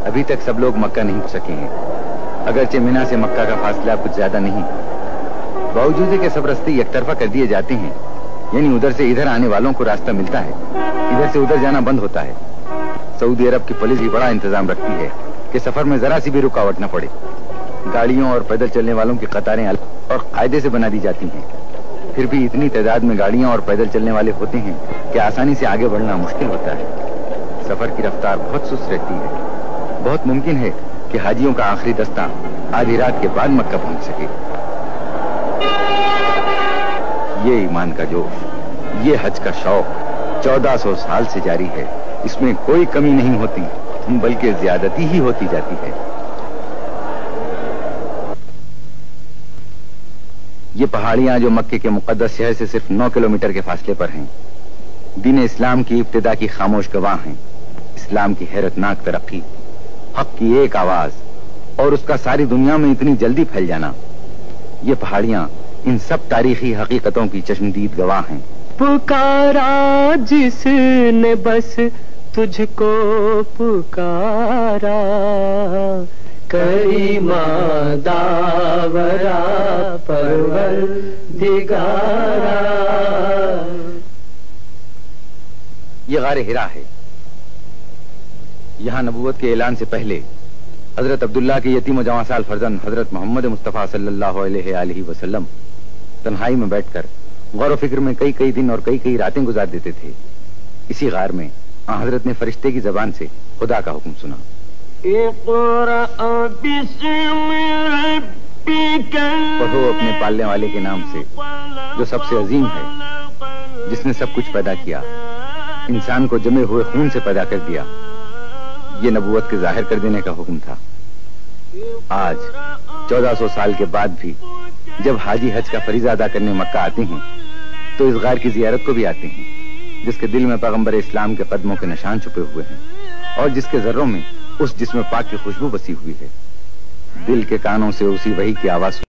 अभी तक सब लोग मक्का नहीं पहुंच सके हैं। अगरचे मिना से मक्का का फासला कुछ ज्यादा नहीं, बावजूद के सब रास्ते एक तरफा कर दिए जाते हैं, यानी उधर से इधर आने वालों को रास्ता मिलता है, इधर से उधर जाना बंद होता है। सऊदी अरब की पुलिस भी बड़ा इंतजाम रखती है कि सफर में जरा सी भी रुकावट न पड़े। गाड़ियों और पैदल चलने वालों की कतारें अलग और कायदे से बना दी जाती हैं। फिर भी इतनी तादाद में गाड़ियां और पैदल चलने वाले होते हैं कि आसानी से आगे बढ़ना मुश्किल होता है। सफर की रफ्तार बहुत सुस्त रहती है। बहुत मुमकिन है कि हाजियों का आखिरी दस्ता आधी रात के बाद मक्का पहुंच सके। ये ईमान का जोश, ये हज का शौक 1400 साल से जारी है। इसमें कोई कमी नहीं होती, बल्कि ज्यादती ही होती जाती है। ये पहाड़ियां जो मक्के के मुकद्दस शहर से सिर्फ 9 किलोमीटर के फासले पर हैं, दीन इस्लाम की इब्तिदा की खामोश गवाह हैं। इस्लाम की हैरतनाक तरक्की, हक की एक आवाज और उसका सारी दुनिया में इतनी जल्दी फैल जाना, ये पहाड़ियां इन सब तारीखी हकीकतों की चश्मदीद गवाह हैं। पुकारा जिसने बस तुझको पुकारा, करीमा दावरा परवरदिगारा। ये गारे हिरा है। यहाँ नबूवत के ऐलान से पहले हजरत अब्दुल्ला के यतीम व जवां साल फर्जंद हजरत मोहम्मद मुस्तफ़ा सल्लल्लाहु अलैहि वसल्लम तन्हाई में बैठकर गौर फिक्र में कई कई दिन और कई कई रातें गुजार देते थे। इसी गार में हजरत ने फरिश्ते की जबान से खुदा का हुक्म सुना, पढ़ो अपने पालने वाले के नाम से जो सबसे अजीम है, जिसने सब कुछ पैदा किया, इंसान को जमे हुए खून से पैदा कर दिया। ये नबूवत के जाहिर कर देने का हुक्म था। आज 1400 साल के बाद भी जब हाजी हज का फरीजा अदा करने मक्का आते हैं तो इस गार की जियारत को भी आते हैं, जिसके दिल में पैगंबर इस्लाम के कदमों के निशान छुपे हुए हैं और जिसके जर्रों में उस जिस्म पाक की खुशबू बसी हुई है। दिल के कानों से उसी वही की आवाज